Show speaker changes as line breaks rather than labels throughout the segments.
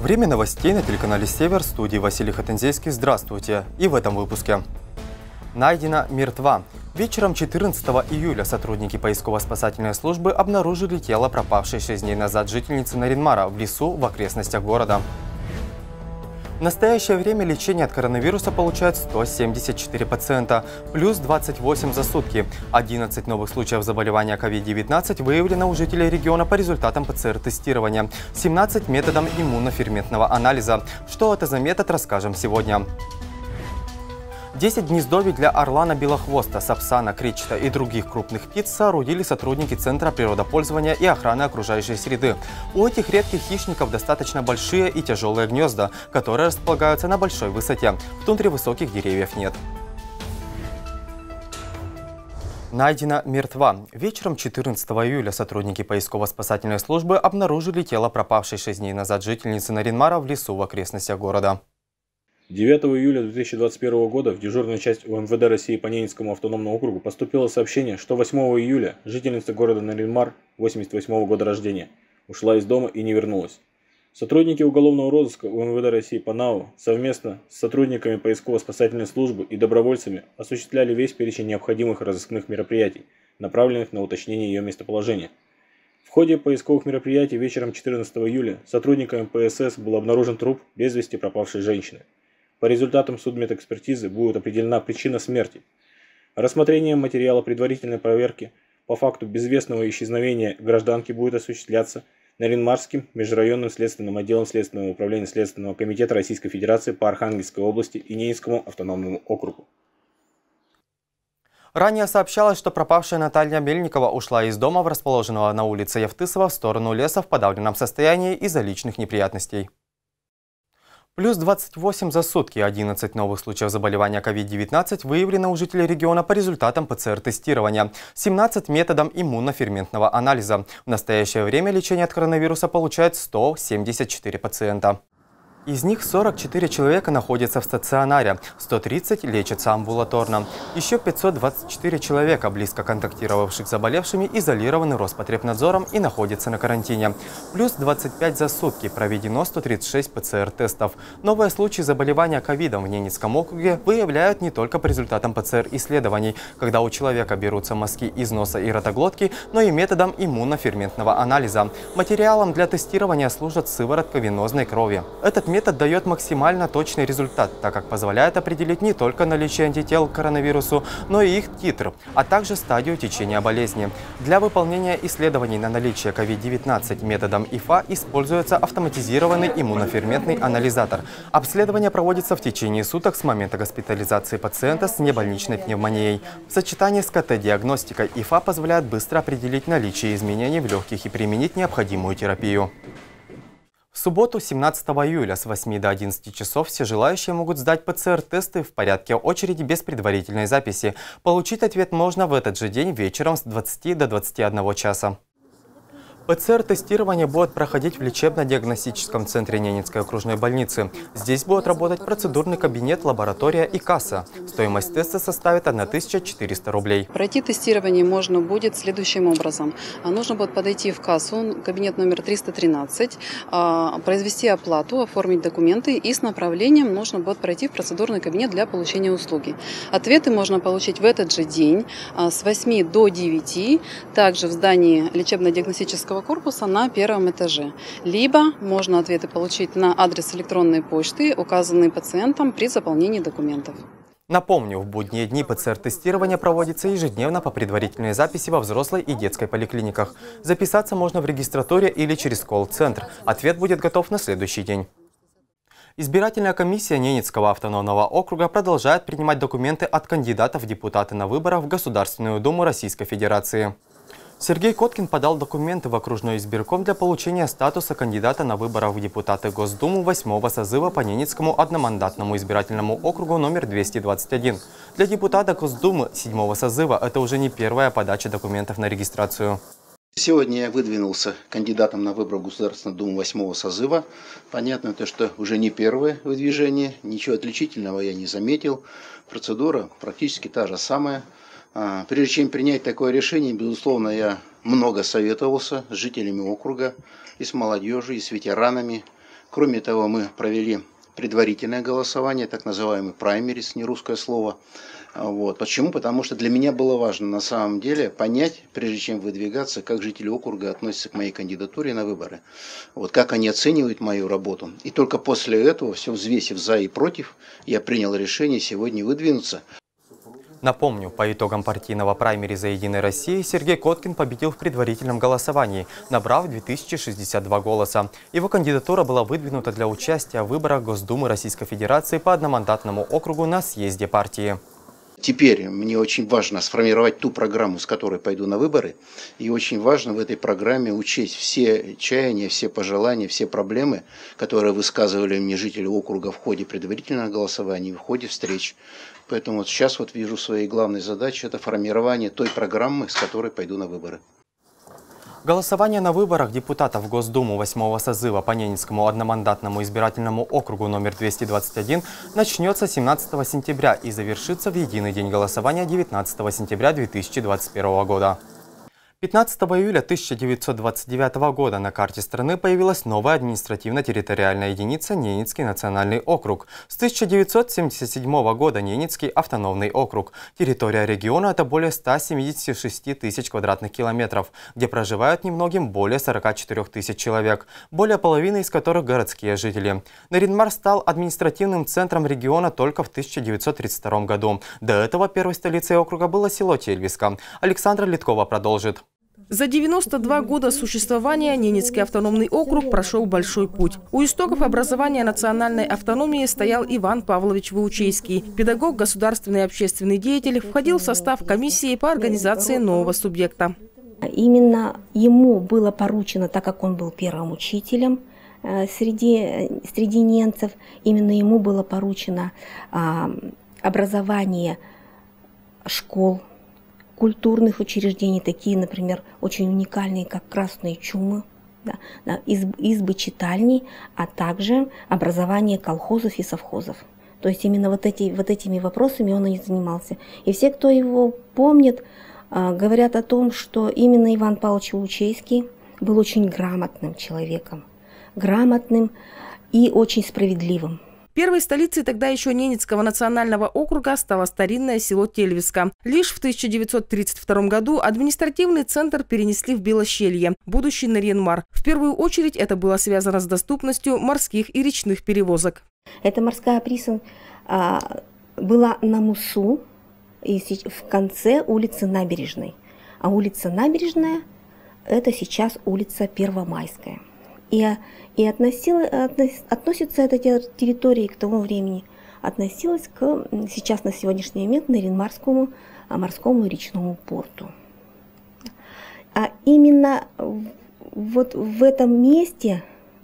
Время новостей на телеканале «Север», в студии Василий Хатанзейский. Здравствуйте! И в этом выпуске. Найдена мертва. Вечером 14 июля сотрудники поисково-спасательной службы обнаружили тело пропавшей 6 дней назад жительницы Нарьян-Мара в лесу в окрестностях города. В настоящее время лечение от коронавируса получают 174 пациента, плюс 28 за сутки. 11 новых случаев заболевания COVID-19 выявлено у жителей региона по результатам ПЦР-тестирования, 17 методом иммуноферментного анализа. Что это за метод, расскажем сегодня. 10 гнездовий для орлана белохвоста, сапсана, кречета и других крупных птиц соорудили сотрудники Центра природопользования и охраны окружающей среды. У этих редких хищников достаточно большие и тяжелые гнезда, которые располагаются на большой высоте. В тундре высоких деревьев нет. Найдена мертва. Вечером 14 июля сотрудники поисково-спасательной службы обнаружили тело пропавшей 6 дней назад жительницы Нарьян-Мара в лесу в окрестностях города.
9 июля 2021 года в дежурную часть УМВД России по Ненецкому автономному округу поступило сообщение, что 8 июля жительница города Нарьян-Мар 88 года рождения ушла из дома и не вернулась. Сотрудники уголовного розыска УМВД России по НАУ совместно с сотрудниками поисково-спасательной службы и добровольцами осуществляли весь перечень необходимых разыскных мероприятий, направленных на уточнение ее местоположения. В ходе поисковых мероприятий вечером 14 июля сотрудниками ПСС был обнаружен труп без вести пропавшей женщины. По результатам судмедэкспертизы будет определена причина смерти. Рассмотрение материала предварительной проверки по факту безвестного исчезновения гражданки будет осуществляться Нарьян-Марским межрайонным следственным отделом Следственного управления Следственного комитета Российской Федерации по Архангельской области и Ненецкому автономному округу.
Ранее сообщалось, что пропавшая Наталья Мельникова ушла из дома, расположенного на улице Евтысова, в сторону леса в подавленном состоянии из-за личных неприятностей. Плюс 28 за сутки. 11 новых случаев заболевания COVID-19 выявлено у жителей региона по результатам ПЦР-тестирования, 17 методом иммуноферментного анализа. В настоящее время лечение от коронавируса получает 174 пациента. Из них 44 человека находятся в стационаре, 130 лечатся амбулаторно. Еще 524 человека, близко контактировавших с заболевшими, изолированы Роспотребнадзором и находятся на карантине. Плюс 25 за сутки. Проведено 136 ПЦР-тестов. Новые случаи заболевания ковидом в Ненецком округе выявляют не только по результатам ПЦР-исследований, когда у человека берутся мазки из носа и ротоглотки, но и методом иммуноферментного анализа. Материалом для тестирования служат сыворотка венозной крови. Этот метод дает максимально точный результат, так как позволяет определить не только наличие антител к коронавирусу, но и их титр, а также стадию течения болезни. Для выполнения исследований на наличие COVID-19 методом ИФА используется автоматизированный иммуноферментный анализатор. Обследование проводится в течение суток с момента госпитализации пациента с небольничной пневмонией. В сочетании с КТ-диагностикой ИФА позволяет быстро определить наличие изменений в легких и применить необходимую терапию. В субботу, 17 июля с 8 до 11 часов все желающие могут сдать ПЦР-тесты в порядке очереди без предварительной записи. Получить ответ можно в этот же день вечером с 20 до 21 часа. ПЦР-тестирование будет проходить в лечебно-диагностическом центре Ненецкой окружной больницы. Здесь будет работать процедурный кабинет, лаборатория и касса. Стоимость теста составит 1400 рублей.
Пройти тестирование можно будет следующим образом. Нужно будет подойти в кассу, кабинет номер 313, произвести оплату, оформить документы и с направлением нужно будет пройти в процедурный кабинет для получения услуги. Ответы можно получить в этот же день с 8 до 9, также в здании лечебно-диагностического корпуса на первом этаже. Либо можно ответы получить на адрес электронной почты, указанный пациентом при заполнении документов.
Напомню, в будние дни ПЦР-тестирование проводится ежедневно по предварительной записи во взрослой и детской поликлиниках. Записаться можно в регистратуре или через колл-центр. Ответ будет готов на следующий день. Избирательная комиссия Ненецкого автономного округа продолжает принимать документы от кандидатов в депутаты на выборах в Государственную Думу Российской Федерации. Сергей Коткин подал документы в окружной избирком для получения статуса кандидата на выборах в депутаты Госдуму 8-го созыва по Ненецкому одномандатному избирательному округу номер 221. Для депутата Госдумы 7-го созыва это уже не первая подача документов на регистрацию.
Сегодня я выдвинулся кандидатом на выборы в Государственную Думу 8-го созыва. Понятно, что уже не первое выдвижение, ничего отличительного я не заметил. Процедура практически та же самая. Прежде чем принять такое решение, безусловно, я много советовался с жителями округа, и с молодежью, и с ветеранами. Кроме того, мы провели предварительное голосование, так называемый праймерис, не русское слово. Вот. Почему? Потому что для меня было важно на самом деле понять, прежде чем выдвигаться, как жители округа относятся к моей кандидатуре на выборы. Вот, как они оценивают мою работу. И только после этого, все взвесив за и против, я принял решение сегодня выдвинуться.
Напомню, по итогам партийного праймериза «Единой России» Сергей Коткин победил в предварительном голосовании, набрав 2062 голоса. Его кандидатура была выдвинута для участия в выборах Госдумы Российской Федерации по одномандатному округу на съезде партии.
Теперь мне очень важно сформировать ту программу, с которой пойду на выборы. И очень важно в этой программе учесть все чаяния, все пожелания, все проблемы, которые высказывали мне жители округа в ходе предварительного голосования и в ходе встреч. Поэтому вот сейчас вот вижу своей главной задачей – это формирование той программы, с которой пойду на выборы.
Голосование на выборах депутатов в Госдуму 8-го созыва по Ненецкому одномандатному избирательному округу номер 221 начнется 17 сентября и завершится в единый день голосования 19 сентября 2021 года. 15 июля 1929 года на карте страны появилась новая административно-территориальная единица Ненецкий национальный округ. С 1977 года Ненецкий автономный округ. Территория региона – это более 176 тысяч квадратных километров, где проживают немногим более 44 тысяч человек, более половины из которых городские жители. Наринмар стал административным центром региона только в 1932 году. До этого первой столицей округа было село Тельвиска. Александра Литкова продолжит.
За 92 года существования Ненецкий автономный округ прошел большой путь. У истоков образования национальной автономии стоял Иван Павлович Ваучейский. Педагог, государственный и общественный деятель, входил в состав комиссии по организации нового субъекта.
Именно ему было поручено, так как он был первым учителем среди ненцев, именно ему было поручено образование школ, культурных учреждений, такие, например, очень уникальные, как Красные Чумы, избы читальни, а также образование колхозов и совхозов. То есть именно вот этими вопросами он и занимался. И все, кто его помнит, говорят о том, что именно Иван Павлович Ваучейский был очень грамотным человеком, грамотным и очень справедливым.
Первой столицей тогда еще Ненецкого национального округа стало старинное село Тельвиска. Лишь в 1932 году административный центр перенесли в Белощелье, будущий Нарьян-Мар. В первую очередь это было связано с доступностью морских и речных перевозок.
Эта морская пристань была на Мусу и в конце улицы Набережной. А улица Набережная – это сейчас улица Первомайская. И относится эта территория к тому времени, относилась сейчас на сегодняшний момент Нарьян-Марскому морскому и речному порту. А именно вот в этом месте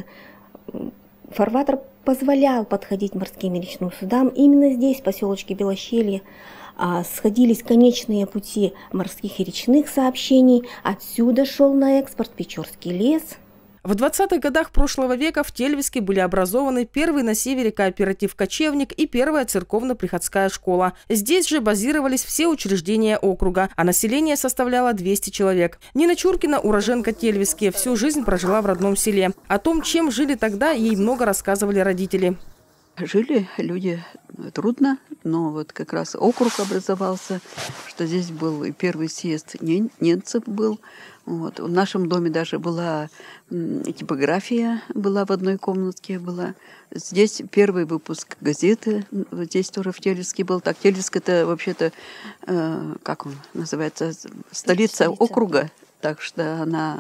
фарватер позволял подходить морским и речным судам. Именно здесь, в поселочке Белощелье, сходились конечные пути морских и речных сообщений. Отсюда шел на экспорт Печорский лес.
В 20-х годах прошлого века в Тельвиске были образованы первый на севере кооператив «Кочевник» и первая церковно-приходская школа. Здесь же базировались все учреждения округа, а население составляло 200 человек. Нина Чуркина, уроженка Тельвиски, всю жизнь прожила в родном селе. О том, чем жили тогда, ей много рассказывали родители.
Жили люди трудно, но вот как раз округ образовался, что здесь был и первый съезд ненцев был. Вот. В нашем доме даже была типография, была в одной комнатке. Была. Здесь первый выпуск газеты, здесь тоже в Тельвиске был. Так, Тельвиск – это вообще-то, как он называется, столица округа, так что она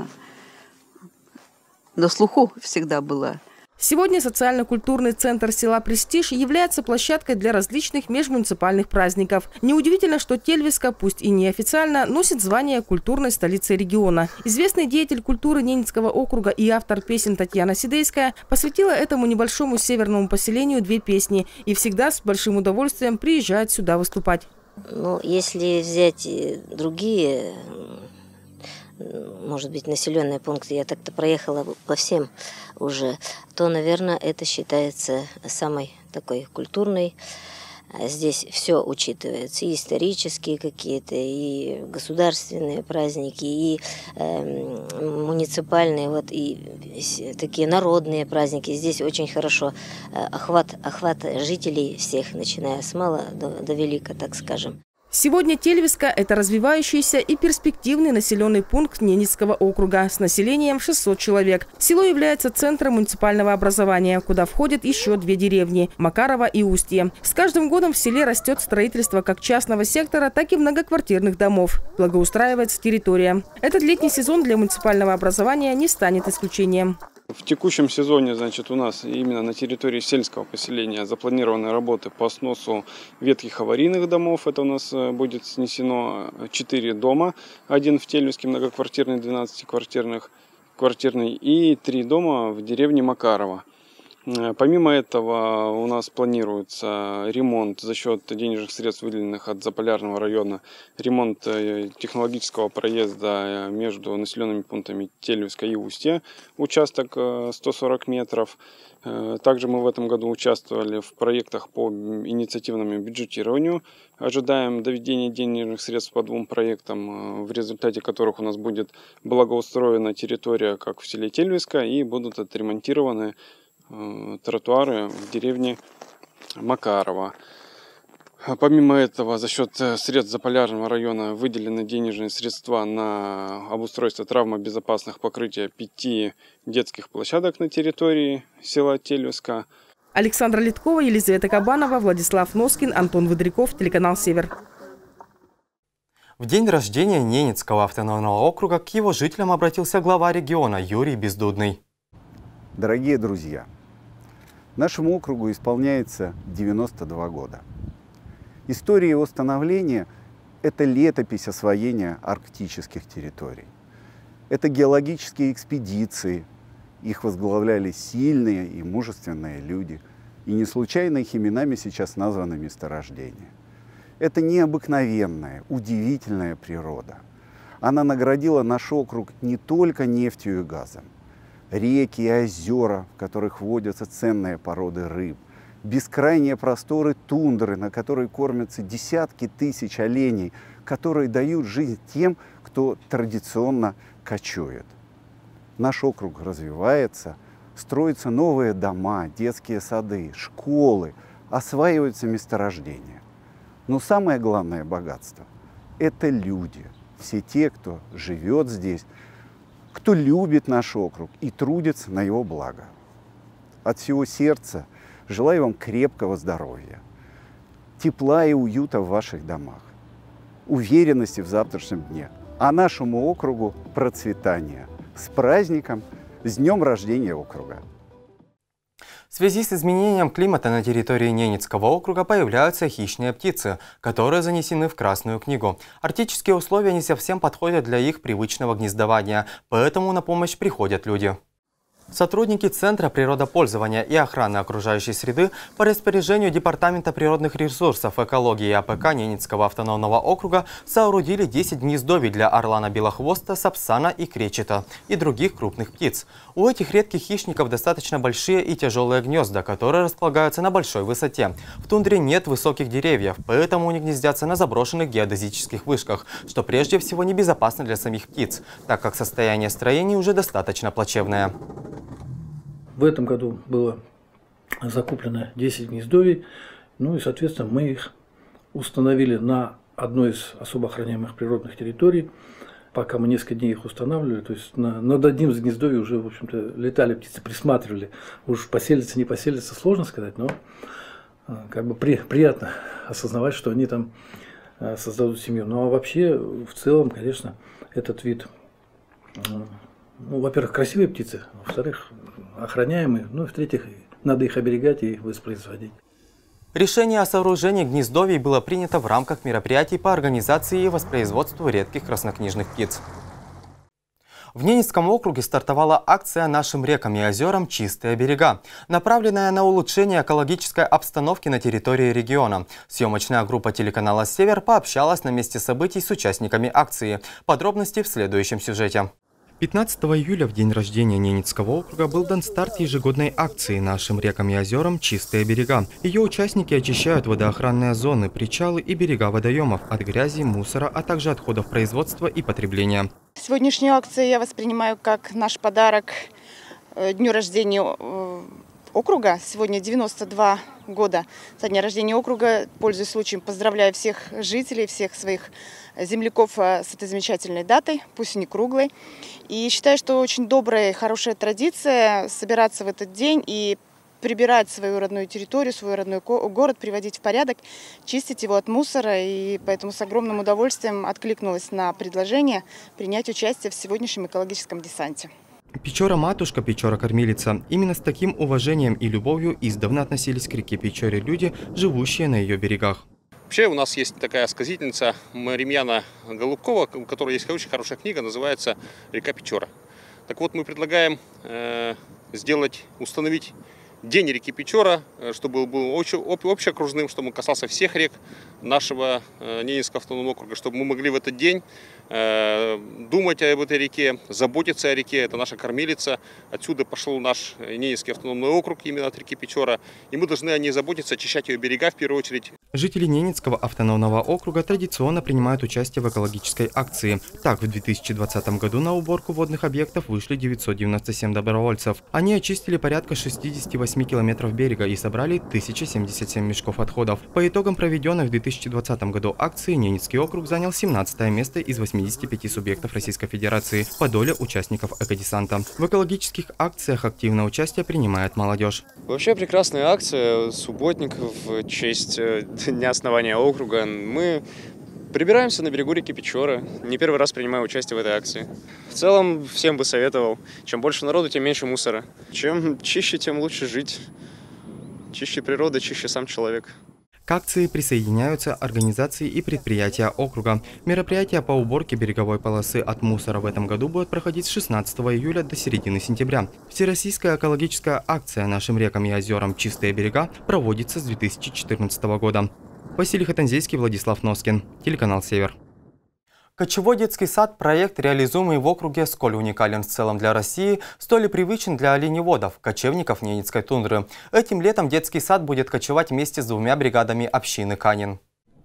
на слуху всегда была.
Сегодня социально-культурный центр села Престиж является площадкой для различных межмуниципальных праздников. Неудивительно, что Тельвиска, пусть и неофициально, носит звание культурной столицы региона. Известный деятель культуры Ненецкого округа и автор песен Татьяна Сидейская посвятила этому небольшому северному поселению 2 песни и всегда с большим удовольствием приезжает сюда выступать.
Ну, если взять другие, может быть, населенные пункты, я так-то проехала по всем уже, то, наверное, это считается самой такой культурной здесь все учитывается. И исторические какие-то, и государственные праздники, и муниципальные, вот, и такие народные праздники. Здесь очень хорошо охват жителей всех, начиная с мала до велика, так скажем.
Сегодня Тельвиска – это развивающийся и перспективный населенный пункт Ненецкого округа с населением 600 человек. Село является центром муниципального образования, куда входят еще 2 деревни – Макарова и Устье. С каждым годом в селе растет строительство как частного сектора, так и многоквартирных домов. Благоустраивается территория. Этот летний сезон для муниципального образования не станет исключением.
В текущем сезоне, значит, у нас именно на территории сельского поселения запланированы работы по сносу ветхих аварийных домов. Это у нас будет снесено 4 дома. 1 в Тельвиске многоквартирный, 12-квартирный и 3 дома в деревне Макарова. Помимо этого у нас планируется ремонт за счет денежных средств, выделенных от Заполярного района, ремонт технологического проезда между населенными пунктами Тельвиска и Устье, участок 140 метров. Также мы в этом году участвовали в проектах по инициативному бюджетированию. Ожидаем доведения денежных средств по 2 проектам, в результате которых у нас будет благоустроена территория, как в селе Тельвиска, и будут отремонтированы тротуары в деревне Макарова. Помимо этого, за счет средств Заполярного района выделены денежные средства на обустройство травмобезопасных покрытий 5 детских площадок на территории села Тельвиска.
Александра Литкова, Елизавета Кабанова, Владислав Носкин, Антон Выдряков, телеканал «Север».
В день рождения Ненецкого автономного округа к его жителям обратился глава региона Юрий Бездудный.
Дорогие друзья, нашему округу исполняется 92 года. История его становления – это летопись освоения арктических территорий. Это геологические экспедиции, их возглавляли сильные и мужественные люди, и не случайно их именами сейчас названы месторождения. Это необыкновенная, удивительная природа. Она наградила наш округ не только нефтью и газом. Реки и озера, в которых водятся ценные породы рыб, бескрайние просторы тундры, на которой кормятся десятки тысяч оленей, которые дают жизнь тем, кто традиционно кочует. Наш округ развивается, строятся новые дома, детские сады, школы, осваиваются месторождения. Но самое главное богатство – это люди, все те, кто живет здесь, кто любит наш округ и трудится на его благо. От всего сердца желаю вам крепкого здоровья, тепла и уюта в ваших домах, уверенности в завтрашнем дне, а нашему округу процветания. С праздником, с днем рождения округа!
В связи с изменением климата на территории Ненецкого округа появляются хищные птицы, которые занесены в Красную книгу. Арктические условия не совсем подходят для их привычного гнездования, поэтому на помощь приходят люди. Сотрудники Центра природопользования и охраны окружающей среды по распоряжению Департамента природных ресурсов, экологии и АПК Ненецкого автономного округа соорудили 10 гнездовий для орлана белохвоста, сапсана и кречета и других крупных птиц. У этих редких хищников достаточно большие и тяжелые гнезда, которые располагаются на большой высоте. В тундре нет высоких деревьев, поэтому они гнездятся на заброшенных геодезических вышках, что прежде всего небезопасно для самих птиц, так как состояние строений уже достаточно плачевное.
В этом году было закуплено 10 гнездовий, ну и, соответственно, мы их установили на одной из особо охраняемых природных территорий. Пока мы несколько дней их устанавливали, то есть над одним из гнездовий уже, в общем-то, летали птицы, присматривали. Уж поселиться, не поселиться, сложно сказать, но как бы приятно осознавать, что они там создадут семью. Ну а вообще, в целом, конечно, этот вид, ну, во-первых, красивые птицы, во-вторых, охраняемые, ну и в-третьих, надо их оберегать и воспроизводить.
Решение о сооружении гнездовий было принято в рамках мероприятий по организации и воспроизводству редких краснокнижных птиц. В Ненецком округе стартовала акция «Нашим рекам и озерам чистые берега», направленная на улучшение экологической обстановки на территории региона. Съемочная группа телеканала «Север» пообщалась на месте событий с участниками акции. Подробности в следующем сюжете. 15 июля, в день рождения Ненецкого округа, был дан старт ежегодной акции «Нашим рекам и озерам чистые берега». Ее участники очищают водоохранные зоны, причалы и берега водоемов от грязи, мусора, а также отходов производства и потребления.
Сегодняшнюю акцию я воспринимаю как наш подарок дню рождения округа. Сегодня 92 года со дня рождения округа. Пользуясь случаем, поздравляю всех жителей, всех своих земляков с этой замечательной датой, пусть и не круглой. И считаю, что очень добрая и хорошая традиция собираться в этот день и прибирать свою родную территорию, свой родной город, приводить в порядок, чистить его от мусора. И поэтому с огромным удовольствием откликнулась на предложение принять участие в сегодняшнем экологическом десанте.
Печора-матушка, Печора-кормилица. Именно с таким уважением и любовью издавна относились к реке Печоре люди, живущие на ее берегах.
Вообще у нас есть такая сказительница Маримьяна Голубкова, у которой есть очень хорошая книга, называется «Река Печора». Так вот, мы предлагаем установить День реки Печора, чтобы был общеокружным, чтобы он касался всех рек нашего Ненецкого автономного округа, чтобы мы могли в этот день думать об этой реке, заботиться о реке. Это наша кормилица. Отсюда пошел наш Ненецкий автономный округ, именно от реки Печора. И мы должны о ней заботиться, очищать ее берега в первую очередь.
Жители Ненецкого автономного округа традиционно принимают участие в экологической акции. Так, в 2020 году на уборку водных объектов вышли 997 добровольцев. Они очистили порядка 68 километров берега и собрали 1077 мешков отходов. По итогам проведенной в 2020 году акции Ненецкий округ занял 17 место из 85 субъектов Российской Федерации по доле участников экодесанта. В экологических акциях активное участие принимает молодежь.
Вообще прекрасная акция субботников в честь дня основания округа. Мы прибираемся на берегу реки Печора. Не первый раз принимаю участие в этой акции. В целом, всем бы советовал. Чем больше народу, тем меньше мусора. Чем чище, тем лучше жить. Чище природа, чище сам человек.
К акции присоединяются организации и предприятия округа. Мероприятия по уборке береговой полосы от мусора в этом году будут проходить с 16 июля до середины сентября. Всероссийская экологическая акция «Нашим рекам и озерам чистые берега» проводится с 2014 года. Василий Хатанзейский, Владислав Носкин, телеканал «Север».
Кочевой детский сад – проект, реализуемый в округе, сколь уникален в целом для России, столь и привычен для оленеводов, кочевников Ненецкой тундры. Этим летом детский сад будет кочевать вместе с 2 бригадами общины Канин.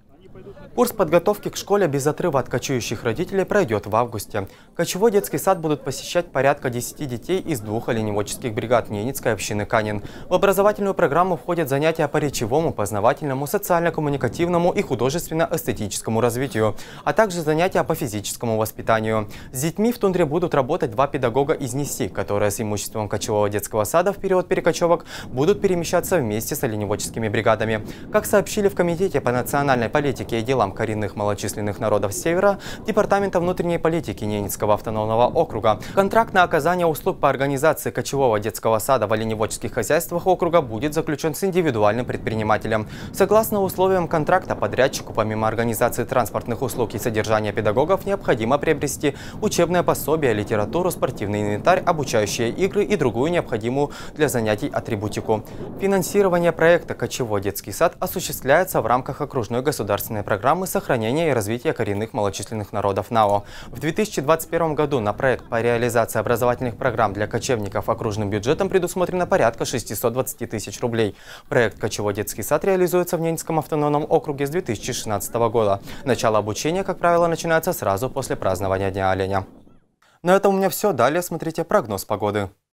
Курс подготовки к школе без отрыва от кочующих родителей пройдет в августе. Кочевой детский сад будут посещать порядка 10 детей из 2 оленеводческих бригад Ненецкой общины Канин. В образовательную программу входят занятия по речевому, познавательному, социально-коммуникативному и художественно-эстетическому развитию, а также занятия по физическому воспитанию. С детьми в тундре будут работать 2 педагога из НИСИ, которые с имуществом кочевого детского сада в период перекочевок будут перемещаться вместе с оленеводческими бригадами. Как сообщили в Комитете по национальной политике и делам коренных малочисленных народов Севера Департамента внутренней политики Ненецкого автономного округа, контракт на оказание услуг по организации кочевого детского сада в оленеводческих хозяйствах округа будет заключен с индивидуальным предпринимателем. Согласно условиям контракта, подрядчику помимо организации транспортных услуг и содержания педагогов необходимо приобрести учебное пособие, литературу, спортивный инвентарь, обучающие игры и другую необходимую для занятий атрибутику. Финансирование проекта «Кочевой детский сад» осуществляется в рамках окружной государственной программы сохранения и развития коренных малочисленных народов НАО. В 2021 году на проект по реализации образовательных программ для кочевников окружным бюджетом предусмотрено порядка 620 тысяч рублей. Проект «Кочевой детский сад» реализуется в Ненецком автономном округе с 2016 года. Начало обучения, как правило, начинается сразу после празднования Дня оленя. На этом у меня все. Далее смотрите прогноз погоды.